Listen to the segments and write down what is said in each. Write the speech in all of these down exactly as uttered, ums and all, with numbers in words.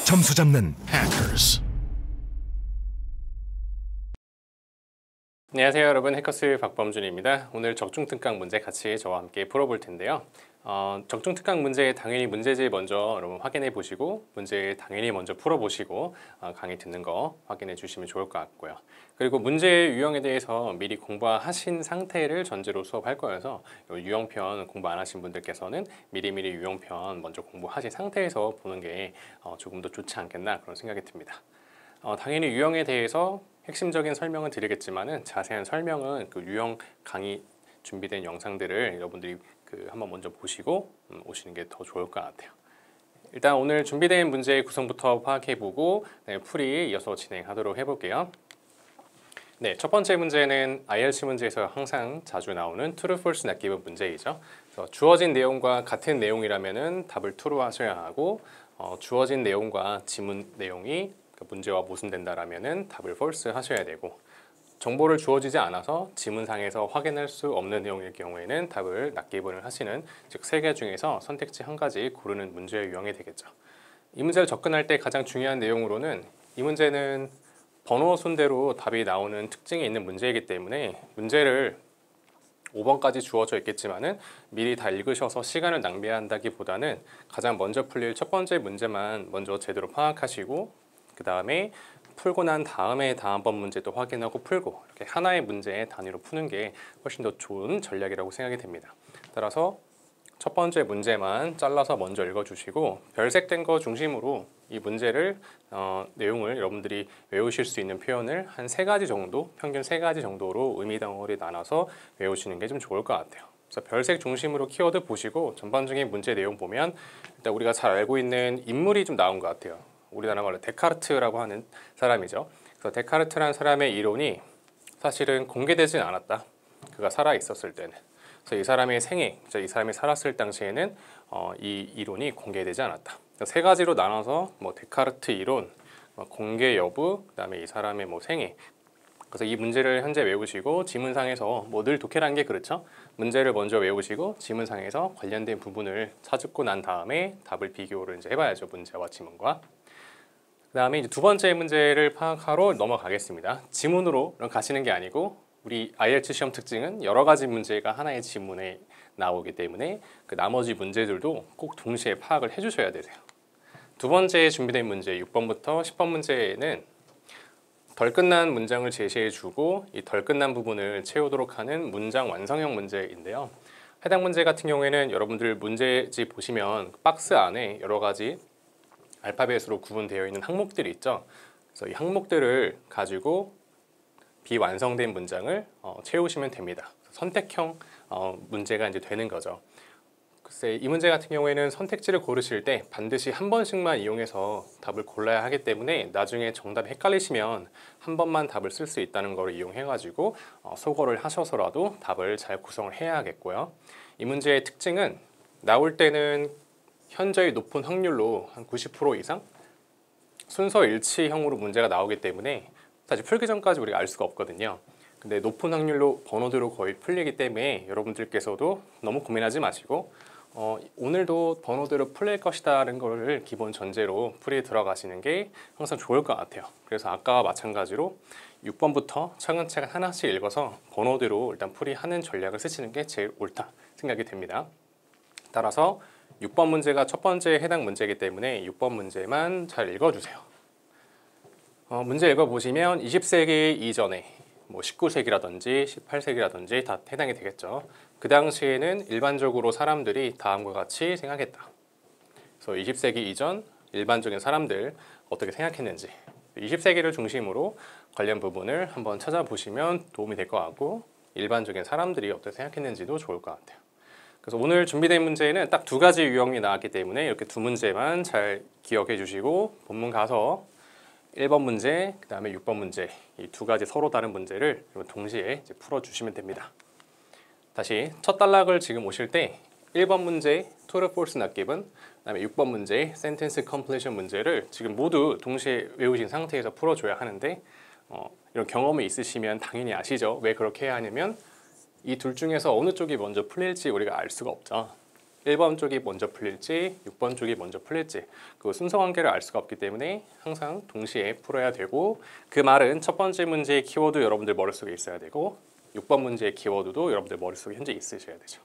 점수 잡는 해커스. 안녕하세요 여러분, 해커스 박범준입니다. 오늘 적중특강 문제 같이 저와 함께 풀어볼 텐데요. 어, 적중특강 문제 당연히 문제집 먼저 여러분 확인해 보시고 문제 당연히 먼저 풀어보시고 어, 강의 듣는 거 확인해 주시면 좋을 것 같고요. 그리고 문제 유형에 대해서 미리 공부하신 상태를 전제로 수업할 거여서 유형편 공부 안 하신 분들께서는 미리미리 유형편 먼저 공부하신 상태에서 보는 게 어, 조금 더 좋지 않겠나 그런 생각이 듭니다. 어, 당연히 유형에 대해서 핵심적인 설명은 드리겠지만은 자세한 설명은 그 유형 강의 준비된 영상들을 여러분들이 그 한번 먼저 보시고 음, 오시는 게 더 좋을 것 같아요. 일단 오늘 준비된 문제의 구성부터 파악해보고 네, 풀이 이어서 진행하도록 해볼게요. 네, 첫 번째 문제는 아이엘츠 문제에서 항상 자주 나오는 true, false, not given 문제이죠. 그래서 주어진 내용과 같은 내용이라면은 답을 true로 하셔야 하고 어, 주어진 내용과 지문 내용이 문제와 모순된다라면은 답을 false 하셔야 되고, 정보를 주어지지 않아서 지문상에서 확인할 수 없는 내용일 경우에는 답을 not given을 하시는, 즉 세 개 중에서 선택지 한 가지 고르는 문제의 유형이 되겠죠. 이 문제를 접근할 때 가장 중요한 내용으로는 이 문제는 번호 순대로 답이 나오는 특징이 있는 문제이기 때문에 문제를 오 번까지 주어져 있겠지만은 미리 다 읽으셔서 시간을 낭비한다기보다는 가장 먼저 풀릴 첫 번째 문제만 먼저 제대로 파악하시고 그 다음에 풀고 난 다음에 다음번 문제도 확인하고 풀고 이렇게 하나의 문제 단위로 푸는 게 훨씬 더 좋은 전략이라고 생각이 됩니다. 따라서 첫 번째 문제만 잘라서 먼저 읽어주시고 별색된 거 중심으로 이 문제를 어, 내용을 여러분들이 외우실 수 있는 표현을 한 세 가지 정도, 평균 세 가지 정도로 의미 덩어리 나눠서 외우시는 게 좀 좋을 것 같아요. 그래서 별색 중심으로 키워드 보시고 전반적인 문제 내용 보면 일단 우리가 잘 알고 있는 인물이 좀 나온 것 같아요. 우리나라 말로 데카르트라고 하는 사람이죠. 그래서 데카르트라는 사람의 이론이 사실은 공개되진 않았다. 그가 살아 있었을 때는. 그래서 이 사람의 생애, 이 사람이 살았을 당시에는 어, 이 이론이 공개되지 않았다. 세 가지로 나눠서 뭐 데카르트 이론, 뭐 공개 여부, 그다음에 이 사람의 뭐 생애. 그래서 이 문제를 현재 외우시고 지문상에서 뭐 늘 독해라는 게 그렇죠. 문제를 먼저 외우시고 지문상에서 관련된 부분을 찾고 난 다음에 답을 비교를 이제 해봐야죠. 문제와 지문과. 그 다음에 이제 두 번째 문제를 파악하러 넘어가겠습니다. 지문으로 가시는 게 아니고 우리 아이엘츠 시험 특징은 여러 가지 문제가 하나의 지문에 나오기 때문에 그 나머지 문제들도 꼭 동시에 파악을 해주셔야 되세요. 두 번째 준비된 문제 육 번부터 십 번 문제는 덜 끝난 문장을 제시해주고 이 덜 끝난 부분을 채우도록 하는 문장 완성형 문제인데요. 해당 문제 같은 경우에는 여러분들 문제집 보시면 박스 안에 여러 가지 알파벳으로 구분되어 있는 항목들이 있죠. 그래서 이 항목들을 가지고 비완성된 문장을 어, 채우시면 됩니다. 선택형 어, 문제가 이제 되는 거죠. 글쎄 이 문제 같은 경우에는 선택지를 고르실 때 반드시 한 번씩만 이용해서 답을 골라야 하기 때문에 나중에 정답이 헷갈리시면 한 번만 답을 쓸 수 있다는 걸 이용해 가지고 어, 소거를 하셔서라도 답을 잘 구성을 해야 하겠고요. 이 문제의 특징은 나올 때는 현저히 높은 확률로 한 구십 퍼센트 이상 순서 일치형으로 문제가 나오기 때문에 사실 풀기 전까지 우리가 알 수가 없거든요. 근데 높은 확률로 번호대로 거의 풀리기 때문에 여러분들께서도 너무 고민하지 마시고 어, 오늘도 번호대로 풀릴 것이다라는 걸 기본 전제로 풀이에 들어가시는 게 항상 좋을 것 같아요. 그래서 아까와 마찬가지로 육 번부터 차근차근 하나씩 읽어서 번호대로 일단 풀이하는 전략을 쓰시는 게 제일 옳다 생각이 됩니다. 따라서 육 번 문제가 첫 번째 해당 문제이기 때문에 육 번 문제만 잘 읽어주세요. 어, 문제 읽어보시면 이십 세기 이전에 뭐 십구 세기라든지 십팔 세기라든지 다 해당이 되겠죠. 그 당시에는 일반적으로 사람들이 다음과 같이 생각했다. 그래서 이십 세기 이전 일반적인 사람들 어떻게 생각했는지 이십 세기를 중심으로 관련 부분을 한번 찾아보시면 도움이 될 것 같고 일반적인 사람들이 어떻게 생각했는지도 좋을 것 같아요. 그래서 오늘 준비된 문제는 딱 두 가지 유형이 나왔기 때문에 이렇게 두 문제만 잘 기억해 주시고 본문 가서 일 번 문제, 그 다음에 육 번 문제 이 두 가지 서로 다른 문제를 동시에 이제 풀어주시면 됩니다. 다시 첫 단락을 지금 오실 때 일 번 문제 true, false, not given, 그 다음에 육 번 문제 sentence completion 문제를 지금 모두 동시에 외우신 상태에서 풀어줘야 하는데 어, 이런 경험이 있으시면 당연히 아시죠? 왜 그렇게 해야 하냐면 이 둘 중에서 어느 쪽이 먼저 풀릴지 우리가 알 수가 없죠. 일 번 쪽이 먼저 풀릴지 육 번 쪽이 먼저 풀릴지 그 순서 관계를 알 수가 없기 때문에 항상 동시에 풀어야 되고, 그 말은 첫 번째 문제의 키워드 여러분들 머릿속에 있어야 되고 육 번 문제의 키워드도 여러분들 머릿속에 현재 있으셔야 되죠.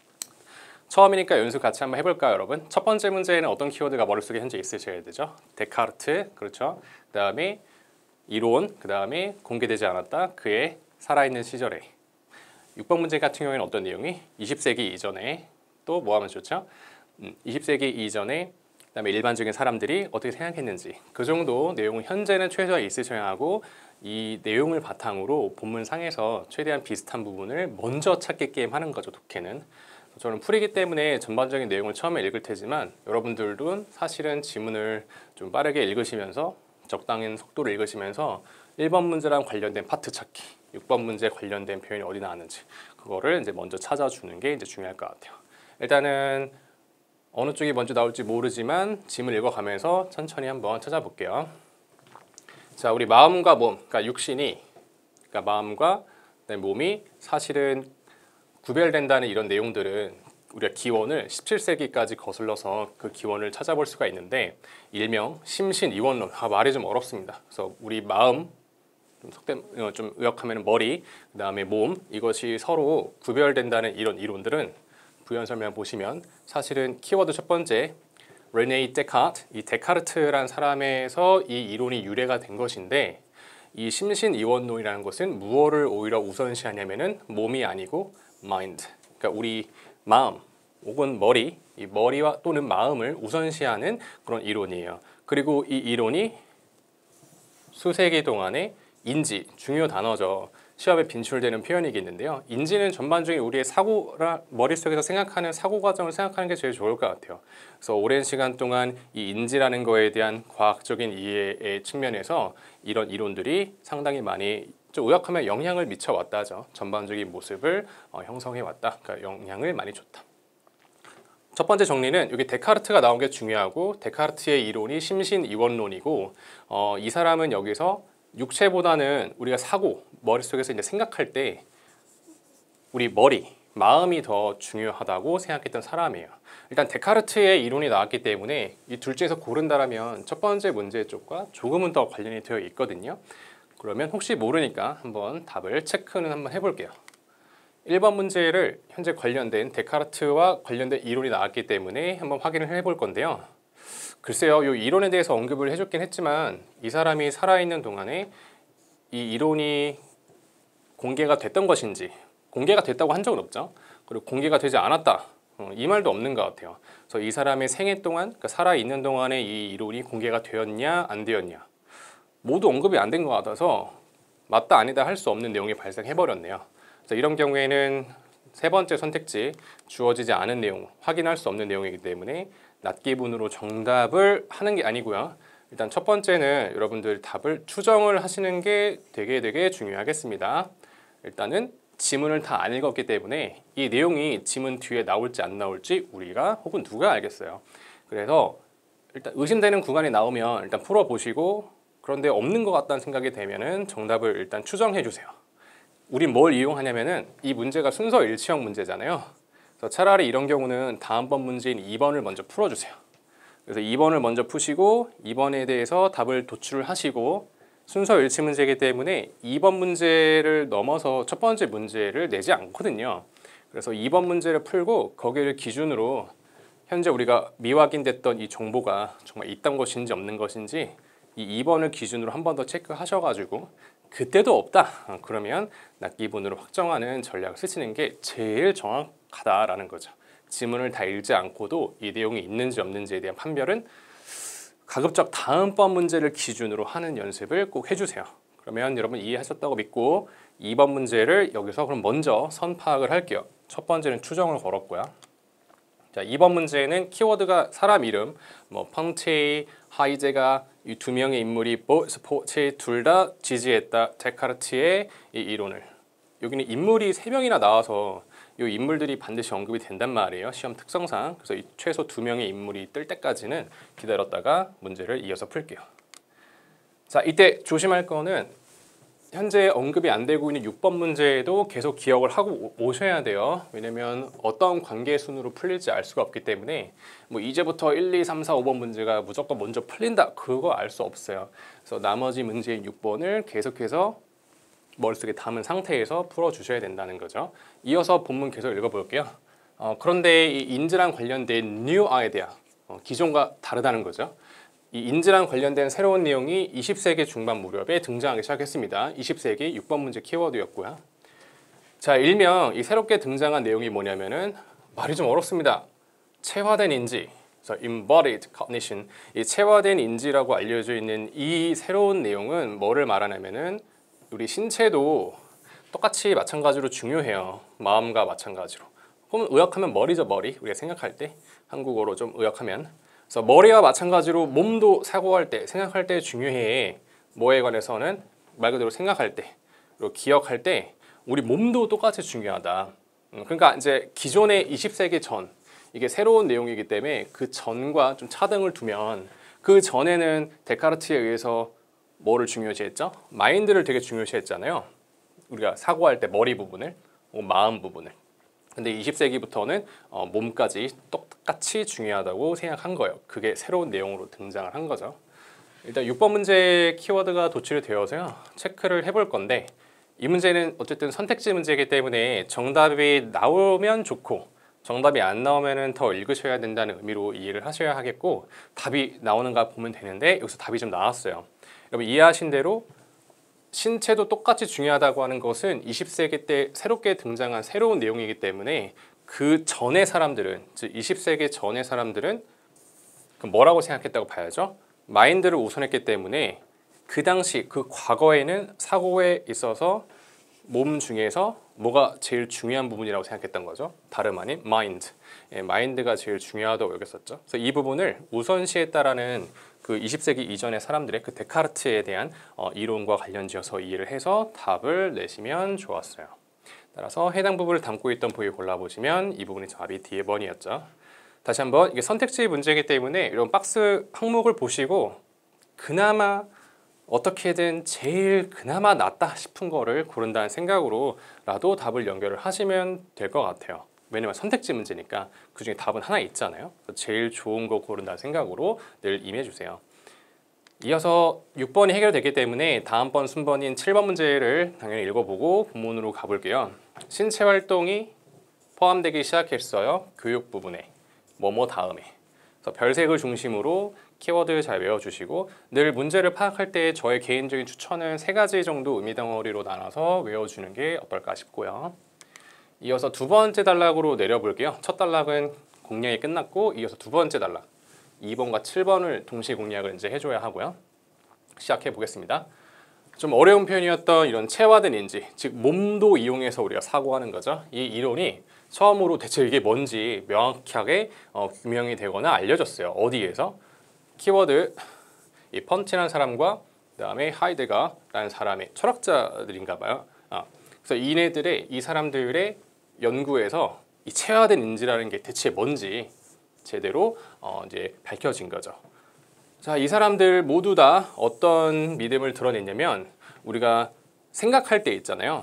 처음이니까 연습 같이 한번 해볼까요, 여러분? 첫 번째 문제에는 어떤 키워드가 머릿속에 현재 있으셔야 되죠? 데카르트, 그렇죠? 그 다음에 이론, 그 다음에 공개되지 않았다, 그의 살아있는 시절에. 육 번 문제 같은 경우에는 어떤 내용이? 이십 세기 이전에 또 뭐 하면 좋죠? 음, 이십 세기 이전에 그다음에 일반적인 사람들이 어떻게 생각했는지 그 정도 내용은 현재는 최소한 있으셔야 하고, 이 내용을 바탕으로 본문상에서 최대한 비슷한 부분을 먼저 찾게끔 하는 거죠, 독해는. 저는 풀이기 때문에 전반적인 내용을 처음에 읽을 테지만 여러분들도 사실은 지문을 좀 빠르게 읽으시면서 적당한 속도로 읽으시면서 일 번 문제랑 관련된 파트 찾기, 육 번 문제 관련된 표현이 어디 나왔는지 그거를 이제 먼저 찾아주는 게 이제 중요할 것 같아요. 일단은 어느 쪽이 먼저 나올지 모르지만 지문 읽어가면서 천천히 한번 찾아볼게요. 자, 우리 마음과 몸, 그러니까 육신이, 그러니까 마음과 몸이 사실은 구별된다는 이런 내용들은 우리가 기원을 십칠 세기까지 거슬러서 그 기원을 찾아볼 수가 있는데, 일명 심신이원론, 아, 말이 좀 어렵습니다. 그래서 우리 마음, 좀 속된 좀 의역하면 머리, 그 다음에 몸, 이것이 서로 구별된다는 이런 이론들은 부연 설명 보시면 사실은 키워드 첫 번째 레네 데카르트, 이 데카르트란 사람에서 이 이론이 유래가 된 것인데, 이 심신이원론이라는 것은 무엇을 오히려 우선시하냐면은 몸이 아니고 마인드, 그러니까 우리 마음 혹은 머리, 이 머리와 또는 마음을 우선시하는 그런 이론이에요. 그리고 이 이론이 수세기 동안에 인지, 중요 단어죠. 시험에 빈출되는 표현이겠는데요. 인지는 전반적인 우리의 사고라, 머릿속에서 생각하는 사고 과정을 생각하는 게 제일 좋을 것 같아요. 그래서 오랜 시간 동안 이 인지라는 거에 대한 과학적인 이해의 측면에서 이런 이론들이 상당히 많이 좀 의역하면 영향을 미쳐왔다죠. 전반적인 모습을 어, 형성해왔다. 그러니까 영향을 많이 줬다. 첫 번째 정리는 여기 데카르트가 나온 게 중요하고, 데카르트의 이론이 심신이원론이고, 어, 이 사람은 여기서 육체보다는 우리가 사고, 머릿속에서 이제 생각할 때 우리 머리, 마음이 더 중요하다고 생각했던 사람이에요. 일단 데카르트의 이론이 나왔기 때문에 이 둘째에서 고른다라면 첫 번째 문제 쪽과 조금은 더 관련이 되어 있거든요. 그러면 혹시 모르니까 한번 답을 체크는 한번 해볼게요. 일 번 문제를 현재 관련된 데카르트와 관련된 이론이 나왔기 때문에 한번 확인을 해볼 건데요. 글쎄요, 이 이론에 대해서 언급을 해줬긴 했지만 이 사람이 살아있는 동안에 이 이론이 공개가 됐던 것인지, 공개가 됐다고 한 적은 없죠. 그리고 공개가 되지 않았다, 어, 이 말도 없는 것 같아요. 그래서 이 사람의 생애 동안, 그러니까 살아있는 동안에 이 이론이 공개가 되었냐 안 되었냐 모두 언급이 안 된 것 같아서 맞다 아니다 할 수 없는 내용이 발생해버렸네요. 그래서 이런 경우에는 세 번째 선택지, 주어지지 않은 내용, 확인할 수 없는 내용이기 때문에 낱기분으로 정답을 하는 게 아니고요. 일단 첫 번째는 여러분들 답을 추정을 하시는 게 되게 되게 중요하겠습니다. 일단은 지문을 다 안 읽었기 때문에 이 내용이 지문 뒤에 나올지 안 나올지 우리가 혹은 누가 알겠어요. 그래서 일단 의심되는 구간이 나오면 일단 풀어보시고, 그런데 없는 것 같다는 생각이 되면은 정답을 일단 추정해 주세요. 우린 뭘 이용하냐면은 이 문제가 순서 일치형 문제잖아요. 그래서 차라리 이런 경우는 다음번 문제인 이 번을 먼저 풀어주세요. 그래서 이 번을 먼저 푸시고 이 번에 대해서 답을 도출을 하시고, 순서 일치 문제이기 때문에 이 번 문제를 넘어서 첫 번째 문제를 내지 않거든요. 그래서 이 번 문제를 풀고 거기를 기준으로 현재 우리가 미확인됐던 이 정보가 정말 있던 것인지 없는 것인지 이 이 번을 기준으로 한 번 더 체크하셔가지고 그때도 없다, 그러면 낱기분으로 확정하는 전략을 쓰시는 게 제일 정확하다라는 거죠. 지문을 다 읽지 않고도 이 내용이 있는지 없는지에 대한 판별은 가급적 다음번 문제를 기준으로 하는 연습을 꼭 해주세요. 그러면 여러분 이해하셨다고 믿고 이 번 문제를 여기서 그럼 먼저 선파악을 할게요. 첫 번째는 추정을 걸었고요. 자, 이 번 문제는 키워드가 사람 이름, 뭐 펑체이, 하이제가 이 두 명의 인물이 보스포체 둘 다 지지했다. 데카르트의 이 이론을. 여기는 인물이 세 명이나 나와서 이 인물들이 반드시 언급이 된단 말이에요. 시험 특성상. 그래서 이 최소 두 명의 인물이 뜰 때까지는 기다렸다가 문제를 이어서 풀게요. 자, 이때 조심할 거는 현재 언급이 안 되고 있는 육 번 문제에도 계속 기억을 하고 오셔야 돼요. 왜냐면 어떤 관계 순으로 풀릴지 알 수가 없기 때문에 뭐 이제부터 일, 이, 삼, 사, 오 번 문제가 무조건 먼저 풀린다 그거 알 수 없어요. 그래서 나머지 문제인 육 번을 계속해서 머릿속에 담은 상태에서 풀어주셔야 된다는 거죠. 이어서 본문 계속 읽어볼게요. 어, 그런데 이 인지랑 관련된 new idea, 어, 기존과 다르다는 거죠. 이 인지랑 관련된 새로운 내용이 이십 세기 중반 무렵에 등장하기 시작했습니다. 이십 세기 육 번 문제 키워드였고요. 자, 일명 이 새롭게 등장한 내용이 뭐냐면은 말이 좀 어렵습니다. 체화된 인지, 그래서 embodied cognition, 이 체화된 인지라고 알려져 있는 이 새로운 내용은 뭐를 말하냐면은 우리 신체도 똑같이 마찬가지로 중요해요. 마음과 마찬가지로. 그럼 의역하면 머리죠, 머리. 우리가 생각할 때 한국어로 좀 의역하면. 그래서 머리와 마찬가지로 몸도 사고할 때, 생각할 때 중요해. 뭐에 관해서는 말 그대로 생각할 때, 그리고 기억할 때 우리 몸도 똑같이 중요하다. 그러니까 이제 기존의 이십 세기 전, 이게 새로운 내용이기 때문에 그 전과 좀 차등을 두면 그 전에는 데카르트에 의해서 뭐를 중요시했죠? 마인드를 되게 중요시했잖아요. 우리가 사고할 때 머리 부분을, 마음 부분을. 근데 이십 세기부터는 어, 몸까지 똑같이 중요하다고 생각한 거예요. 그게 새로운 내용으로 등장을 한 거죠. 일단 육 번 문제 키워드가 도출이 되어서요. 체크를 해볼 건데 이 문제는 어쨌든 선택지 문제이기 때문에 정답이 나오면 좋고 정답이 안 나오면 더 읽으셔야 된다는 의미로 이해를 하셔야 하겠고 답이 나오는가 보면 되는데 여기서 답이 좀 나왔어요. 여러분 이해하신 대로 신체도 똑같이 중요하다고 하는 것은 이십 세기 때 새롭게 등장한 새로운 내용이기 때문에 그 전의 사람들은, 즉 이십 세기 전의 사람들은 그럼 뭐라고 생각했다고 봐야죠. 마인드를 우선했기 때문에 그 당시 그 과거에는 사고에 있어서 몸 중에서 뭐가 제일 중요한 부분이라고 생각했던 거죠. 다름 아닌 마인드. 예, 마인드가 제일 중요하다고 여겼었죠. 그래서 이 부분을 우선시했다라는 그 이십 세기 이전의 사람들의 그 데카르트에 대한 어, 이론과 관련지어서 이해를 해서 답을 내시면 좋았어요. 따라서 해당 부분을 담고 있던 보기 골라보시면 이 부분이 답이 디 번이었죠. 다시 한번 이게 선택지 문제이기 때문에 이런 박스 항목을 보시고 그나마 어떻게든 제일 그나마 낫다 싶은 거를 고른다는 생각으로라도 답을 연결을 하시면 될 것 같아요. 왜냐면 선택지 문제니까 그중에 답은 하나 있잖아요. 제일 좋은 거 고른다는 생각으로 늘 임해주세요. 이어서 육 번이 해결됐기 때문에 다음번 순번인 칠 번 문제를 당연히 읽어보고 본문으로 가볼게요. 신체 활동이 포함되기 시작했어요. 교육 부분에. 뭐뭐 다음에. 그래서 별색을 중심으로 키워드 잘 외워주시고 늘 문제를 파악할 때 저의 개인적인 추천은 세 가지 정도 의미 덩어리로 나눠서 외워주는 게 어떨까 싶고요. 이어서 두 번째 단락으로 내려볼게요. 첫 단락은 공략이 끝났고 이어서 두 번째 단락 이 번과 칠 번을 동시에 공략을 이제 해줘야 하고요. 시작해 보겠습니다. 좀 어려운 표현이었던 이런 체화된 인지, 즉 몸도 이용해서 우리가 사고하는 거죠. 이 이론이 처음으로 대체 이게 뭔지 명확하게 어, 규명이 되거나 알려졌어요. 어디에서? 키워드 이 펀치라는 사람과 그다음에 하이데가라는 사람의 철학자들인가 봐요. 아, 그래서 이네들의 이 사람들의 연구에서 이 체화된 인지라는 게 대체 뭔지 제대로 어 이제 밝혀진 거죠. 자, 이 사람들 모두 다 어떤 믿음을 드러냈냐면 우리가 생각할 때 있잖아요.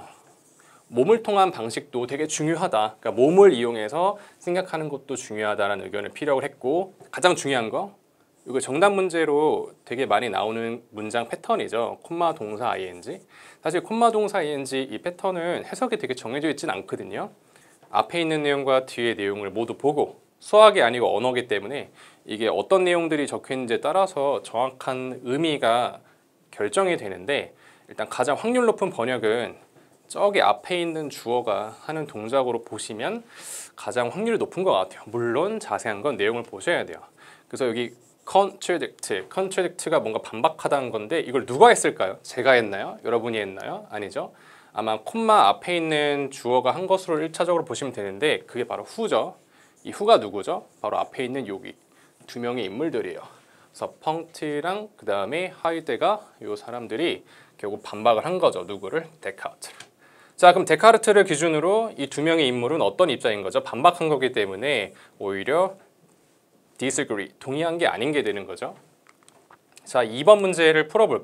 몸을 통한 방식도 되게 중요하다. 그러니까 몸을 이용해서 생각하는 것도 중요하다는 의견을 피력을 했고 가장 중요한 거 이거 정답 문제로 되게 많이 나오는 문장 패턴이죠. 콤마 동사 아이엔지. 사실 콤마 동사 아이엔지 이 패턴은 해석이 되게 정해져 있진 않거든요. 앞에 있는 내용과 뒤의 내용을 모두 보고 수학이 아니고 언어기 때문에 이게 어떤 내용들이 적혀 있는지에 따라서 정확한 의미가 결정이 되는데 일단 가장 확률 높은 번역은 저기 앞에 있는 주어가 하는 동작으로 보시면 가장 확률이 높은 것 같아요. 물론 자세한 건 내용을 보셔야 돼요. 그래서 여기 contradict, contradict가 뭔가 반박하다는 건데 이걸 누가 했을까요? 제가 했나요? 여러분이 했나요? 아니죠. 아마 콤마 앞에 있는 주어가 한 것으로 일 차적으로 보시면 되는데 그게 바로 who죠. 이 who가 누구죠? 바로 앞에 있는 여기 두 명의 인물들이에요. 그래서 펑트랑 그 다음에 하이데가 이 사람들이 결국 반박을 한 거죠. 누구를? 데카르트를. 자, 그럼 데카르트를 기준으로 이 두 명의 인물은 어떤 입장인 거죠? 반박한 거기 때문에 오히려 disagree, 동의한 게 아닌 게 되는 거죠. 자, 이 번 문제를 풀어볼게요.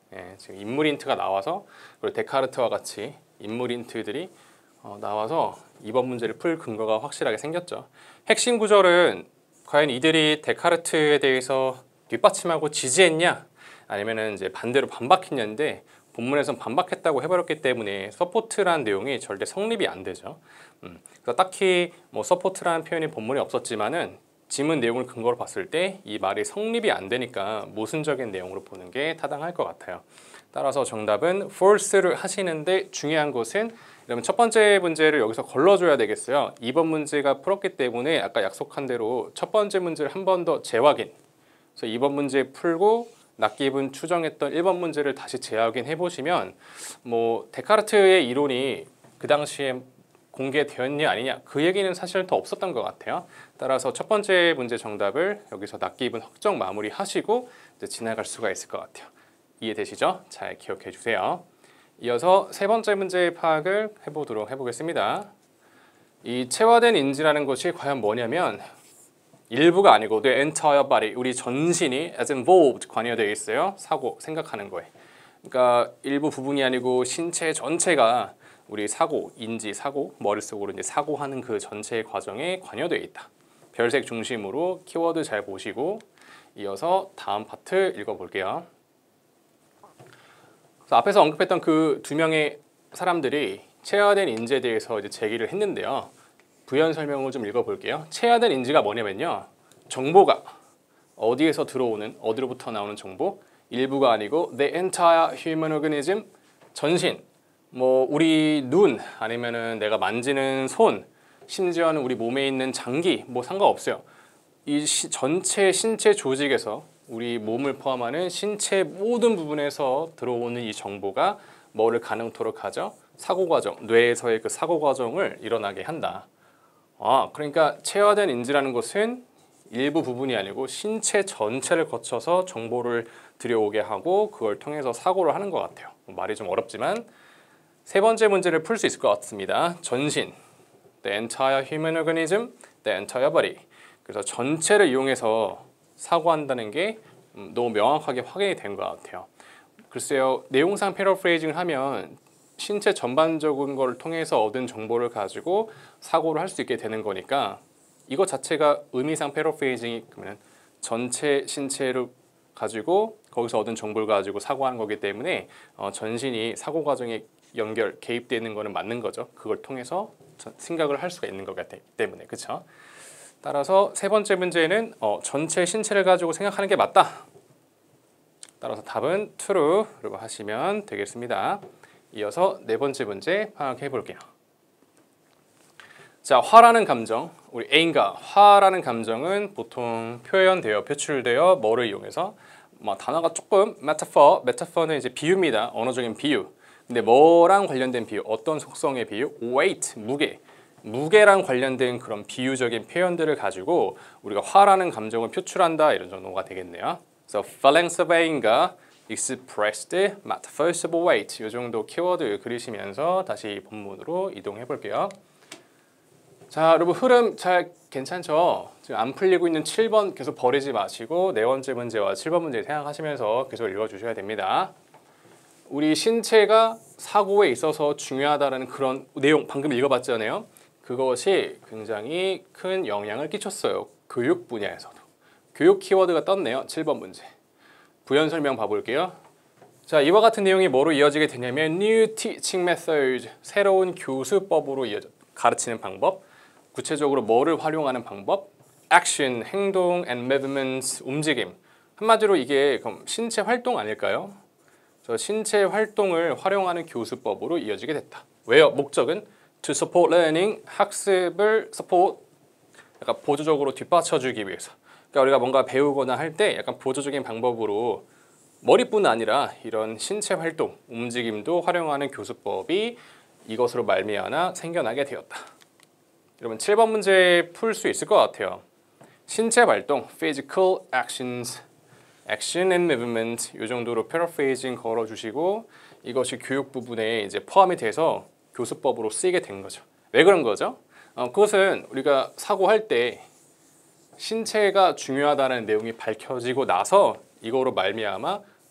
예, 지금 인물 힌트가 나와서 그리고 데카르트와 같이 인물 힌트들이 어, 나와서 이번 문제를 풀 근거가 확실하게 생겼죠. 핵심 구절은 과연 이들이 데카르트에 대해서 뒷받침하고 지지했냐 아니면은 이제 반대로 반박했냐인데 본문에선 반박했다고 해버렸기 때문에 서포트라는 내용이 절대 성립이 안 되죠. 음, 그래서 딱히 뭐 서포트라는 표현이 본문에 없었지만은 지문 내용을 근거로 봤을 때 이 말이 성립이 안 되니까 모순적인 내용으로 보는 게 타당할 것 같아요. 따라서 정답은 false를 하시는데 중요한 것은 그러면 첫 번째 문제를 여기서 걸러줘야 되겠어요. 이번 문제가 풀었기 때문에 아까 약속한 대로 첫 번째 문제를 한 번 더 재확인. 그래서 이번 문제 풀고 낱기분 추정했던 일 번 문제를 다시 재확인해 보시면 뭐 데카르트의 이론이 그 당시에 공개되었냐 아니냐 그 얘기는 사실 더 없었던 것 같아요. 따라서 첫 번째 문제 정답을 여기서 낱기분 확정 마무리하시고 이제 지나갈 수가 있을 것 같아요. 이해되시죠? 잘 기억해 주세요. 이어서 세 번째 문제의 파악을 해보도록 해보겠습니다. 이 체화된 인지라는 것이 과연 뭐냐면 일부가 아니고 the entire body, 우리 전신이 as involved 관여되어 있어요. 사고, 생각하는 거에. 그러니까 일부 부분이 아니고 신체 전체가 우리 사고, 인지, 사고, 머릿속으로 이제 사고하는 그 전체의 과정에 관여되어 있다. 별색 중심으로 키워드 잘 보시고 이어서 다음 파트 읽어볼게요. 그래서 앞에서 언급했던 그 두 명의 사람들이 체화된 인지에 대해서 이제 제기를 했는데요. 부연 설명을 좀 읽어볼게요. 체화된 인지가 뭐냐면요. 정보가 어디에서 들어오는, 어디로부터 나오는 정보? 일부가 아니고 the entire human organism, 전신. 뭐 우리 눈 아니면은 내가 만지는 손, 심지어는 우리 몸에 있는 장기 뭐 상관없어요. 이 시, 전체 신체 조직에서 우리 몸을 포함하는 신체 모든 부분에서 들어오는 이 정보가 뭐를 가능토록 하죠? 사고 과정, 뇌에서의 그 사고 과정을 일어나게 한다. 아, 그러니까 체화된 인지라는 것은 일부 부분이 아니고 신체 전체를 거쳐서 정보를 들여오게 하고 그걸 통해서 사고를 하는 것 같아요. 말이 좀 어렵지만 세 번째 문제를 풀 수 있을 것 같습니다. 전신, the entire human organism, the entire body. 그래서 전체를 이용해서 사고한다는 게 너무 명확하게 확인이 된 것 같아요. 글쎄요, 내용상 패러프레이징을 하면 신체 전반적인 걸 통해서 얻은 정보를 가지고 사고를 할 수 있게 되는 거니까 이거 자체가 의미상 패러프레이징이 그러면 전체 신체를 가지고 거기서 얻은 정보를 가지고 사고하는 거기 때문에 어, 전신이 사고 과정에 연결, 개입되는 거는 맞는 거죠. 그걸 통해서 생각을 할 수가 있는 거기 때문에 그렇죠? 따라서 세 번째 문제는 어, 전체 신체를 가지고 생각하는 게 맞다. 따라서 답은 true라고 하시면 되겠습니다. 이어서 네 번째 문제 파악해 볼게요. 자, 화라는 감정, 우리 anger, 화라는 감정은 보통 표현되어, 표출되어 뭐를 이용해서 뭐 단어가 조금 metaphor, metaphor는 이제 비유입니다. 언어적인 비유. 근데 뭐랑 관련된 비유, 어떤 속성의 비유? weight, 무게. 무게랑 관련된 그런 비유적인 표현들을 가지고 우리가 화라는 감정을 표출한다 이런 정도가 되겠네요. So feelings of anger expressed metaphors of weight. 이 정도 키워드 그리시면서 다시 본문으로 이동해 볼게요. 자, 여러분 흐름 잘 괜찮죠? 지금 안 풀리고 있는 칠 번 계속 버리지 마시고 네 번째 문제와 칠 번 문제 생각하시면서 계속 읽어주셔야 됩니다. 우리 신체가 사고에 있어서 중요하다는 그런 내용 방금 읽어봤잖아요. 그것이 굉장히 큰 영향을 끼쳤어요. 교육 분야에서도. 교육 키워드가 떴네요. 칠 번 문제. 부연 설명 봐볼게요. 자, 이와 같은 내용이 뭐로 이어지게 되냐면 New Teaching Method, 새로운 교수법으로 이어져 가르치는 방법, 구체적으로 뭐를 활용하는 방법, Action, 행동, and movements, 움직임. 한마디로 이게 그럼 신체 활동 아닐까요? 저 신체 활동을 활용하는 교수법으로 이어지게 됐다. 왜요? 목적은 to support learning, 학습을 support, 약간 보조적으로 뒷받쳐주기 위해서. 그러니까 우리가 뭔가 배우거나 할 때 약간 보조적인 방법으로 머리뿐 아니라 이런 신체 활동, 움직임도 활용하는 교수법이 이것으로 말미암아 생겨나게 되었다. 여러분 칠 번 문제 풀 수 있을 것 같아요. 신체 활동, physical actions, action and movement 이 정도로 패러프레이징 걸어주시고 이것이 교육 부분에 이제 포함이 돼서 교수법으로 쓰이게 된 거죠. 왜 그런 거죠? 어, 그것은 우리가 사고할 때 신체가 중요하다는 내용이 밝혀지고 나서 이거로 말미암아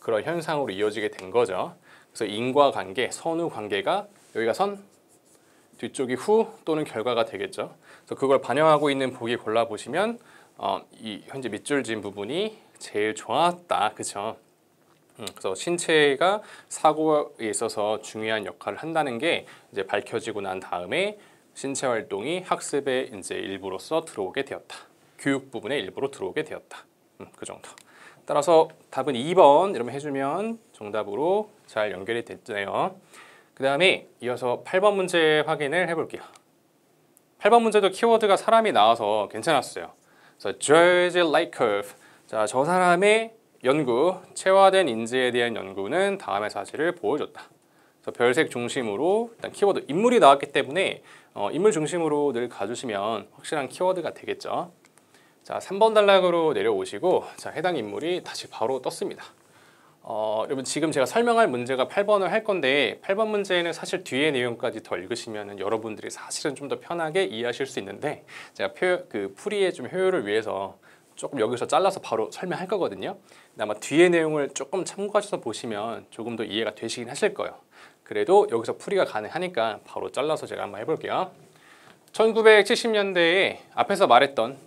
그런 현상으로 이어지게 된 거죠. 그래서 인과관계, 선후관계가 여기가 선, 뒤쪽이 후 또는 결과가 되겠죠. 그래서 그걸 반영하고 있는 보기 골라보시면 어, 이 현재 밑줄 지은 부분이 제일 좋았다. 그렇죠? 음, 그래서 신체가 사고에 있어서 중요한 역할을 한다는 게 이제 밝혀지고 난 다음에 신체 활동이 학습의 이제 일부로서 들어오게 되었다. 교육 부분의 일부로 들어오게 되었다. 음, 그 정도. 따라서 답은 이 번 이러면 해주면 정답으로 잘 연결이 됐네요. 그 다음에 이어서 팔 번 문제 확인을 해볼게요. 팔 번 문제도 키워드가 사람이 나와서 괜찮았어요. 그래서 George Lakoff. 자, 저 사람의 연구, 체화된 인지에 대한 연구는 다음의 사실을 보여줬다. 그래서 별색 중심으로 일단 키워드, 인물이 나왔기 때문에 어, 인물 중심으로 늘 가주시면 확실한 키워드가 되겠죠. 자, 삼 번 단락으로 내려오시고 자, 해당 인물이 다시 바로 떴습니다. 어, 여러분 지금 제가 설명할 문제가 팔 번을 할 건데 팔 번 문제는 사실 뒤에 내용까지 더 읽으시면 여러분들이 사실은 좀 더 편하게 이해하실 수 있는데 제가 표, 그 풀이의 좀 효율을 위해서 조금 여기서 잘라서 바로 설명할 거거든요. 근데 아마 뒤에 내용을 조금 참고하셔서 보시면 조금 더 이해가 되시긴 하실 거예요. 그래도 여기서 풀이가 가능하니까 바로 잘라서 제가 한번 해볼게요. 천구백칠십 년대에 앞에서 말했던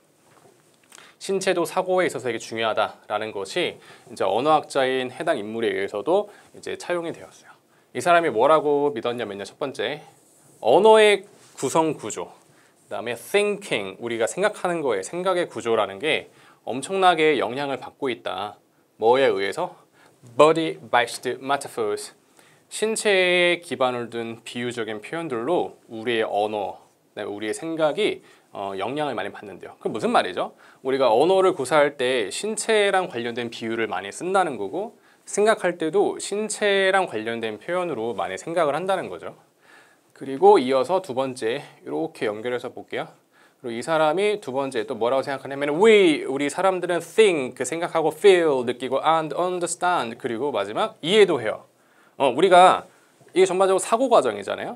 신체도 사고에 있어서 되게 중요하다라는 것이 이제 언어학자인 해당 인물에 의해서도 이제 차용이 되었어요. 이 사람이 뭐라고 믿었냐면요. 첫 번째, 언어의 구성 구조, 그다음에 thinking, 우리가 생각하는 거에 생각의 구조라는 게 엄청나게 영향을 받고 있다. 뭐에 의해서? body-based metaphors, 신체에 기반을 둔 비유적인 표현들로 우리의 언어, 우리의 생각이 어, 영향을 많이 받는데요. 그럼 무슨 말이죠? 우리가 언어를 구사할 때 신체랑 관련된 비유를 많이 쓴다는 거고 생각할 때도 신체랑 관련된 표현으로 많이 생각을 한다는 거죠. 그리고 이어서 두 번째 이렇게 연결해서 볼게요. 그리고 이 사람이 두 번째 또 뭐라고 생각하냐면 we, 우리 사람들은 think, 생각하고 feel, 느끼고 and understand, 그리고 마지막 이해도 해요. 어, 우리가 이게 전반적으로 사고 과정이잖아요.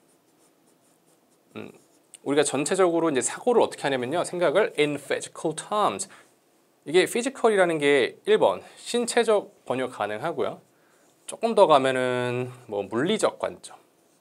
음, 우리가 전체적으로 이제 사고를 어떻게 하냐면요. 생각을 in physical terms. 이게 physical이라는 게 일 번 신체적 번역 가능하고요. 조금 더 가면은 뭐 물리적 관점.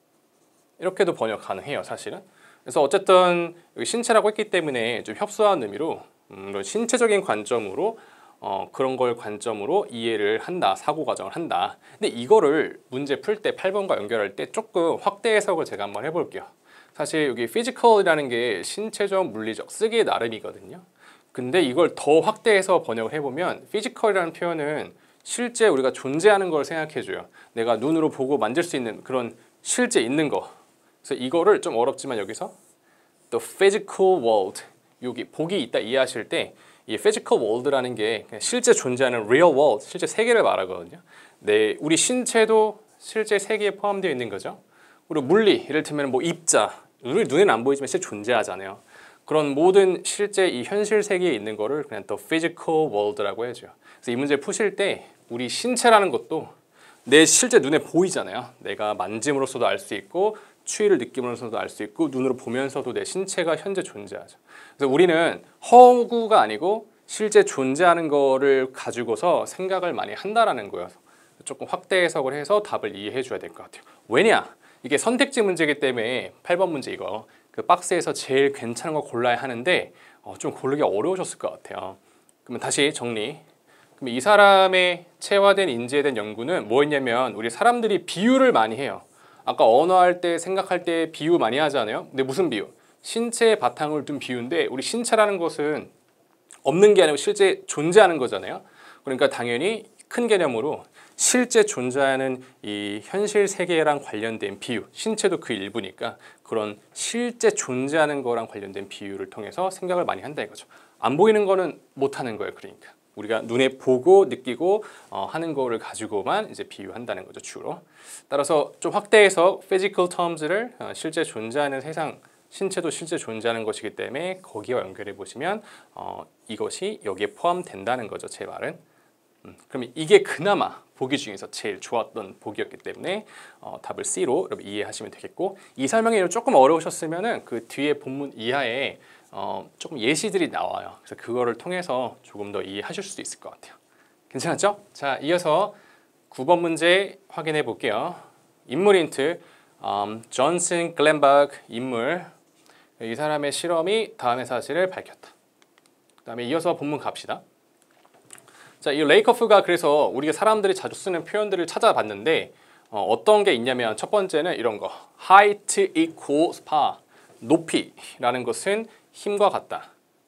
이렇게도 번역 가능해요, 사실은. 그래서 어쨌든 여기 신체라고 했기 때문에 좀 협소한 의미로 음, 신체적인 관점으로 어, 그런 걸 관점으로 이해를 한다, 사고 과정을 한다. 근데 이거를 문제 풀 때 팔 번과 연결할 때 조금 확대 해석을 제가 한번 해볼게요. 사실 여기 physical이라는 게 신체적, 물리적 쓰기 나름이거든요. 근데 이걸 더 확대해서 번역을 해보면 physical이라는 표현은 실제 우리가 존재하는 걸 생각해줘요. 내가 눈으로 보고 만질 수 있는 그런 실제 있는 거. 그래서 이거를 좀 어렵지만 여기서 the physical world, 여기 복이 있다 이해하실 때 이 physical world라는 게 그냥 실제 존재하는 real world, 실제 세계를 말하거든요. 네, 우리 신체도 실제 세계에 포함되어 있는 거죠. 그리고 물리, 예를 들면 뭐 입자, 우리 눈에는 안 보이지만 실제 존재하잖아요. 그런 모든 실제 이 현실 세계에 있는 거를 그냥 the physical world라고 해줘요. 그래서 이 문제 푸실 때 우리 신체라는 것도 내 실제 눈에 보이잖아요. 내가 만짐으로써도 알 수 있고 추위를 느낌으로써도 알 수 있고 눈으로 보면서도 내 신체가 현재 존재하죠. 그래서 우리는 허구가 아니고 실제 존재하는 거를 가지고서 생각을 많이 한다라는 거예요. 조금 확대 해석을 해서 답을 이해해 줘야 될 것 같아요. 왜냐? 이게 선택지 문제이기 때문에 팔 번 문제 이거 그 박스에서 제일 괜찮은 거 골라야 하는데 어, 좀 고르기 어려우셨을 것 같아요. 그러면 다시 정리. 그럼 이 사람의 체화된 인지에 대한 연구는 뭐였냐면 우리 사람들이 비유를 많이 해요. 아까 언어할 때 생각할 때 비유 많이 하잖아요. 근데 무슨 비유? 신체의 바탕을 둔 비유인데 우리 신체라는 것은 없는 게 아니고 실제 존재하는 거잖아요. 그러니까 당연히 큰 개념으로 실제 존재하는 이 현실 세계랑 관련된 비유, 신체도 그 일부니까 그런 실제 존재하는 거랑 관련된 비유를 통해서 생각을 많이 한다 이거죠. 안 보이는 거는 못 하는 거예요. 그러니까 우리가 눈에 보고 느끼고 어, 하는 거를 가지고만 이제 비유한다는 거죠, 주로. 따라서 좀 확대해서 physical terms를 어, 실제 존재하는 세상, 신체도 실제 존재하는 것이기 때문에 거기와 연결해 보시면 어, 이것이 여기에 포함된다는 거죠, 제 말은. 음, 그럼 이게 그나마 보기 중에서 제일 좋았던 보기였기 때문에 어, 답을 C로 여러분 이해하시면 되겠고, 이 설명이 조금 어려우셨으면은 그 뒤에 본문 이하에 어, 조금 예시들이 나와요. 그래서 그거를 통해서 조금 더 이해하실 수 있을 것 같아요. 괜찮았죠? 자, 이어서 구 번 문제 확인해 볼게요. 인물 힌트, 음, 존슨 글렌버그 인물. 이 사람의 실험이 다음의 사실을 밝혔다. 그 다음에 이어서 본문 갑시다. 자, 이 레이커프가 그래서 우리가 사람들이 자주 쓰는 표현들을 찾아봤는데 어, 어떤 게 있냐면 첫 번째는 이런 거. height equals power. 높이라는 것은 힘과 같다.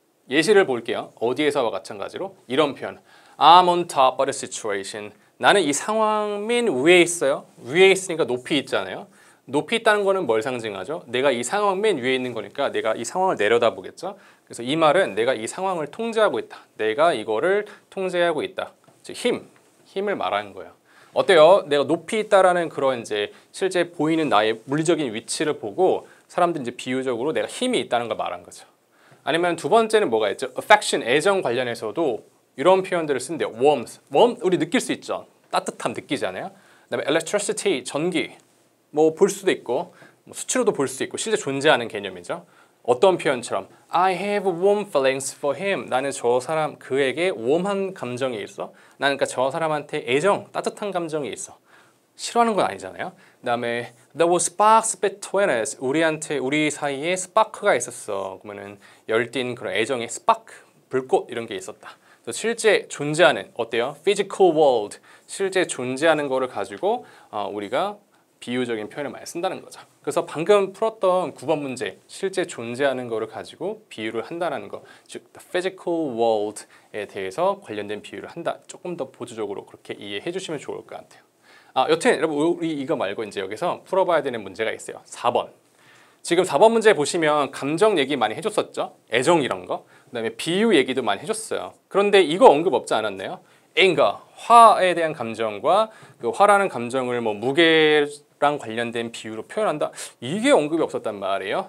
예시를 볼게요. 어디에서와 마찬가지로 이런 표현. I'm on top of the situation. 나는 이 상황 맨 위에 있어요. 위에 있으니까 높이 있잖아요. 높이 있다는 거는 뭘 상징하죠? 내가 이 상황 맨 위에 있는 거니까 내가 이 상황을 내려다보겠죠. 그래서 이 말은 내가 이 상황을 통제하고 있다. 내가 이거를 통제하고 있다. 즉 힘, 힘을 말하는 거예요. 어때요? 내가 높이 있다라는 그런 이제 실제 보이는 나의 물리적인 위치를 보고 사람들이 이제 비유적으로 내가 힘이 있다는 걸 말한 거죠. 아니면 두 번째는 뭐가 있죠? affection, 애정 관련해서도 이런 표현들을 쓴대요. warmth, warm 우리 느낄 수 있죠. 따뜻함 느끼잖아요. 그다음에 electricity, 전기. 뭐 볼 수도 있고 뭐 수치로도 볼 수 있고 실제 존재하는 개념이죠. 어떤 표현처럼 I have warm feelings for him. 나는 저 사람 그에게 웜한 감정이 있어. 나는 그러니까 저 사람한테 애정, 따뜻한 감정이 있어. 싫어하는 건 아니잖아요. 그다음에 there was sparks between us. 우리한테 우리 사이에 스파크가 있었어. 그러면은 열띤 그런 애정의 스파크, 불꽃 이런 게 있었다. 그래서 실제 존재하는 어때요? physical world. 실제 존재하는 거를 가지고 어, 우리가 비유적인 표현을 많이 쓴다는 거죠. 그래서 방금 풀었던 구 번 문제, 실제 존재하는 거를 가지고 비유를 한다는 거, 즉 the physical world에 대해서 관련된 비유를 한다. 조금 더 보조적으로 그렇게 이해해 주시면 좋을 것 같아요. 아, 여튼 여러분 우리 이거 말고 이제 여기서 풀어봐야 되는 문제가 있어요. 사 번. 지금 사 번 문제 보시면 감정 얘기 많이 해줬었죠? 애정 이런 거. 그다음에 비유 얘기도 많이 해줬어요. 그런데 이거 언급 없지 않았나요? anger, 화에 대한 감정과 그 화라는 감정을 뭐 무게랑 관련된 비유로 표현한다. 이게 언급이 없었단 말이에요.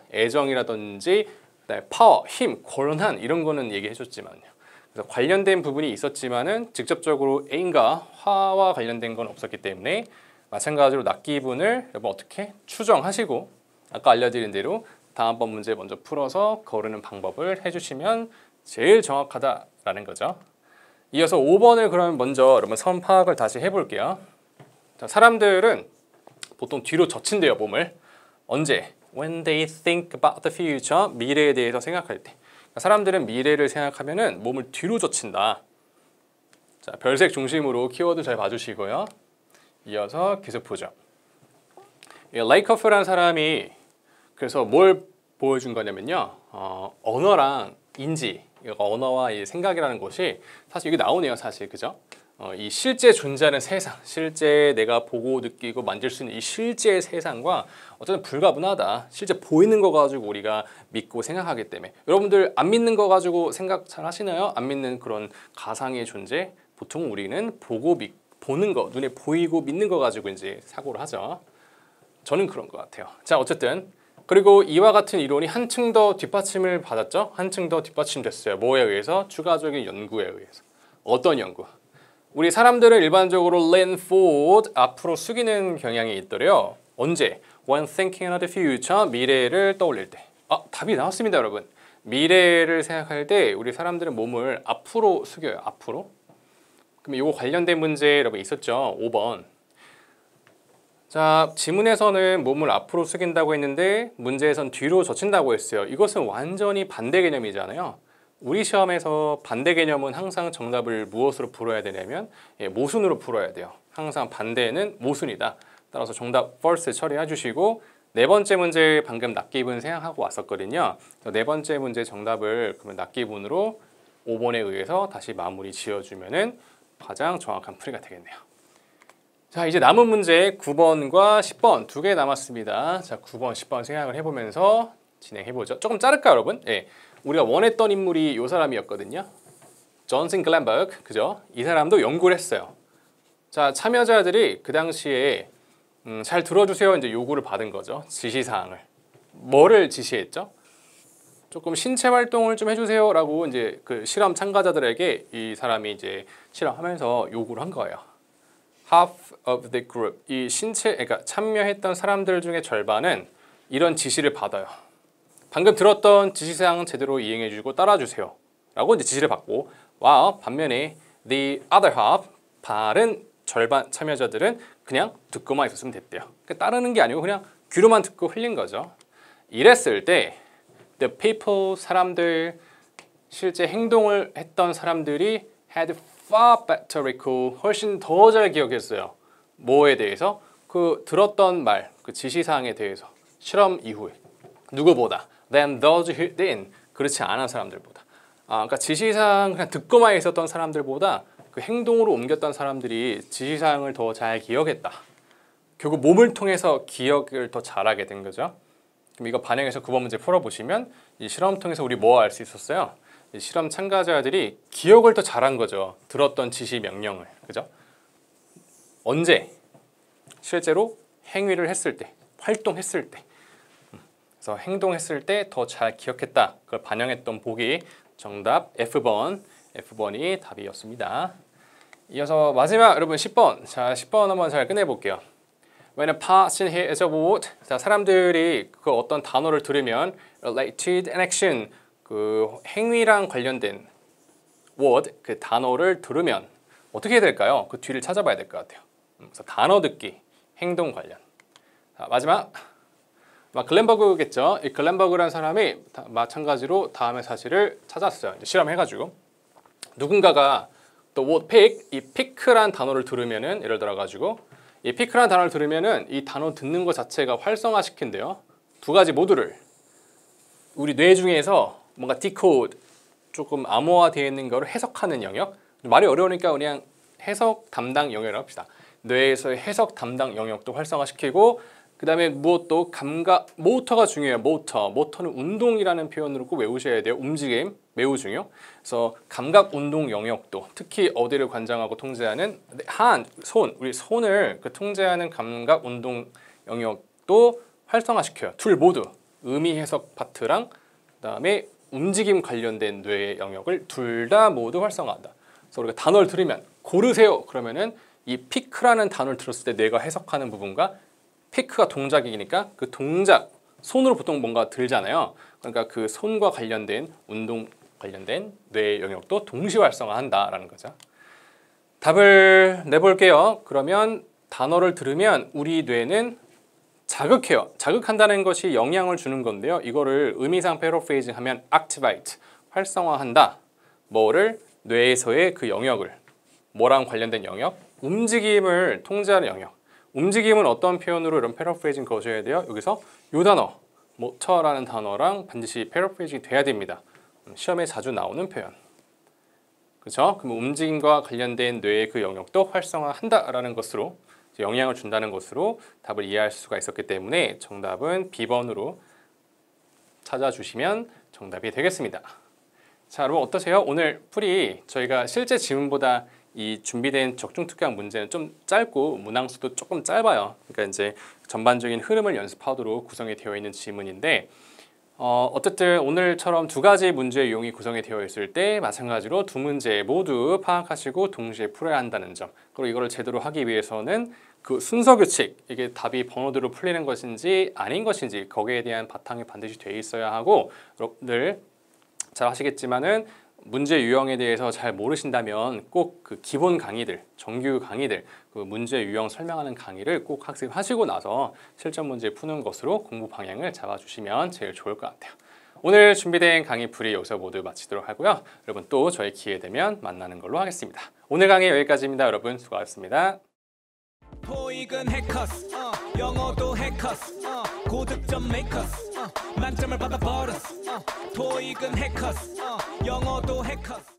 애정이라든지 파워, 힘, 권한 이런 거는 얘기해줬지만요. 그래서 관련된 부분이 있었지만은 직접적으로 anger, 화와 관련된 건 없었기 때문에 마찬가지로 낫기분을 여러분 어떻게 추정하시고 아까 알려드린 대로 다음번 문제 먼저 풀어서 거르는 방법을 해주시면 제일 정확하다라는 거죠. 이어서 오 번을 그러면 먼저 여러분 선 파악을 다시 해볼게요. 자, 사람들은 보통 뒤로 젖힌대요, 몸을. 언제? When they think about the future, 미래에 대해서 생각할 때. 사람들은 미래를 생각하면은 몸을 뒤로 젖힌다. 자, 별색 중심으로 키워드 잘 봐주시고요. 이어서 계속 보죠. 레이커프라는 사람이 그래서 뭘 보여준 거냐면요. 어, 언어랑 인지, 언어와 이 생각이라는 것이 사실 여기 나오네요, 사실 그죠? 어, 이 실제 존재하는 세상, 실제 내가 보고 느끼고 만질 수 있는 이 실제 세상과 어쨌든 불가분하다. 실제 보이는 거 가지고 우리가 믿고 생각하기 때문에 여러분들 안 믿는 거 가지고 생각 잘 하시나요? 안 믿는 그런 가상의 존재 보통 우리는 보고 믿, 보는 거, 눈에 보이고 믿는 거 가지고 이제 사고를 하죠. 저는 그런 것 같아요. 자, 어쨌든 그리고 이와 같은 이론이 한층 더 뒷받침을 받았죠. 한층 더 뒷받침됐어요. 뭐에 의해서? 추가적인 연구에 의해서. 어떤 연구? 우리 사람들은 일반적으로 lean forward, 앞으로 숙이는 경향이 있더래요. 언제? When thinking of the future, 미래를 떠올릴 때. 아, 답이 나왔습니다, 여러분. 미래를 생각할 때 우리 사람들은 몸을 앞으로 숙여요. 앞으로. 그럼 이거 관련된 문제 여러분 있었죠? 오 번. 자, 지문에서는 몸을 앞으로 숙인다고 했는데 문제에선 뒤로 젖힌다고 했어요. 이것은 완전히 반대 개념이잖아요. 우리 시험에서 반대 개념은 항상 정답을 무엇으로 풀어야 되냐면 예, 모순으로 풀어야 돼요. 항상 반대는 모순이다. 따라서 정답 false 처리해 주시고 네 번째 문제 방금 낫기분 생각하고 왔었거든요. 네 번째 문제 정답을 그러면 낫기분으로 오 번에 의해서 다시 마무리 지어주면은 가장 정확한 풀이가 되겠네요. 자, 이제 남은 문제 구 번과 십 번 두 개 남았습니다. 자, 구 번, 십 번 생각을 해보면서 진행해보죠. 조금 자를까요, 여러분? 예, 우리가 원했던 인물이 이 사람이었거든요. 존슨 글렌버그, 그죠? 이 사람도 연구를 했어요. 자, 참여자들이 그 당시에 음, 잘 들어주세요 이제 요구를 받은 거죠. 지시사항을. 뭐를 지시했죠? 조금 신체 활동을 좀 해주세요라고 이제 그 실험 참가자들에게 이 사람이 이제 실험하면서 요구를 한 거예요. Half of the group, 이 신체, 그러니까 참여했던 사람들 중에 절반은 이런 지시를 받아요. 방금 들었던 지시사항 제대로 이행해주고 따라주세요 라고 이제 지시를 받고, 와 반면에 The other half, 다른 절반 참여자들은 그냥 듣고만 있었으면 됐대요. 그러니까 따르는 게 아니고 그냥 귀로만 듣고 흘린 거죠. 이랬을 때 the people, 사람들, 실제 행동을 했던 사람들이 had far better recall, 훨씬 더 잘 기억했어요. 뭐에 대해서? 그 들었던 말, 그 지시사항에 대해서 실험 이후에 누구보다 than those who didn't, 그렇지 않은 사람들보다. 아, 그러니까 지시사항 그냥 듣고만 있었던 사람들보다 그 행동으로 옮겼던 사람들이 지시사항을 더 잘 기억했다. 결국 몸을 통해서 기억을 더 잘하게 된 거죠. 그럼 이거 반영해서 구 번 문제 풀어보시면 이 실험 통해서 우리 뭐 알 수 있었어요? 이 실험 참가자들이 기억을 더 잘한 거죠. 들었던 지시 명령을. 그죠? 언제? 실제로 행위를 했을 때, 활동했을 때. 그래서 행동했을 때 더 잘 기억했다. 그걸 반영했던 보기 정답 에프 번. 에프 번이 답이었습니다. 이어서 마지막 여러분 십 번. 자, 십 번 한번 잘 끝내볼게요. When a person hears a word, 자, 사람들이 그 어떤 단어를 들으면 related an action, 그 행위랑 관련된 word, 그 단어를 들으면 어떻게 해야 될까요? 그 뒤를 찾아봐야 될 것 같아요. 그래서 단어 듣기, 행동 관련. 자, 마지막 글렌버그겠죠. 이 글렌버그라는 사람이 다, 마찬가지로 다음의 사실을 찾았어요. 이제 실험해가지고 누군가가 또 word pick, 이 pick란 단어를 들으면은 예를 들어가지고 이 pick란 단어를 들으면은 이 단어 듣는 것 자체가 활성화시킨대요. 두 가지 모두를 우리 뇌 중에서 뭔가 decode, 조금 암호화되어 있는 거를 해석하는 영역. 말이 어려우니까 그냥 해석 담당 영역을 합시다. 뇌에서의 해석 담당 영역도 활성화시키고 그 다음에 무엇도 감각, 모터가 중요해요. 모터. 모터는 운동이라는 표현으로 꼭 외우셔야 돼요. 움직임 매우 중요. 그래서 감각 운동 영역도 특히 어디를 관장하고 통제하는 한, 손, 우리 손을 그 통제하는 감각 운동 영역도 활성화시켜요. 둘 모두 의미 해석 파트랑 그 다음에 움직임 관련된 뇌의 영역을 둘 다 모두 활성화한다. 그래서 우리가 단어를 들으면 고르세요. 그러면은 이 피크라는 단어를 들었을 때 뇌가 해석하는 부분과 피크가 동작이니까 그 동작, 손으로 보통 뭔가 들잖아요. 그러니까 그 손과 관련된 운동 관련된 뇌 영역도 동시 활성화한다라는 거죠. 답을 내볼게요. 그러면 단어를 들으면 우리 뇌는 자극해요. 자극한다는 것이 영향을 주는 건데요. 이거를 의미상 패러프레이징 하면 activate, 활성화한다. 뭐를? 뇌에서의 그 영역을. 뭐랑 관련된 영역? 움직임을 통제하는 영역. 움직임은 어떤 표현으로 이런 패러프레이징 거셔야 돼요? 여기서 이 단어, 모터라는 단어랑 반드시 패러프레이징이 돼야 됩니다. 시험에 자주 나오는 표현. 그렇죠? 그럼 움직임과 관련된 뇌의 그 영역도 활성화한다라는 것으로 영향을 준다는 것으로 답을 이해할 수가 있었기 때문에 정답은 비 번으로 찾아주시면 정답이 되겠습니다. 자, 여러분 어떠세요? 오늘 풀이 저희가 실제 지문보다 이 준비된 적중특강 문제는 좀 짧고 문항수도 조금 짧아요. 그러니까 이제 전반적인 흐름을 연습하도록 구성이 되어 있는 지문인데 어, 어쨌든 오늘처럼 두 가지 문제 유형이 구성이 되어 있을 때 마찬가지로 두 문제 모두 파악하시고 동시에 풀어야 한다는 점. 그리고 이거를 제대로 하기 위해서는 그 순서 규칙, 이게 답이 번호대로 풀리는 것인지 아닌 것인지 거기에 대한 바탕이 반드시 돼 있어야 하고 늘 잘 하시겠지만은 문제 유형에 대해서 잘 모르신다면 꼭 그 기본 강의들, 정규 강의들, 그 문제 유형 설명하는 강의를 꼭 학습하시고 나서 실전 문제 푸는 것으로 공부 방향을 잡아주시면 제일 좋을 것 같아요. 오늘 준비된 강의 풀이 여기서 모두 마치도록 하고요. 여러분 또 저희 기회 되면 만나는 걸로 하겠습니다. 오늘 강의 여기까지입니다. 여러분 수고하셨습니다. 토익은 해커스, 어, 영어도 해커스, 어, 고득점 메이커스, 어, 만점을 받아 버렸어. 어, 토익은 해커스, 어, 영어도 해커스.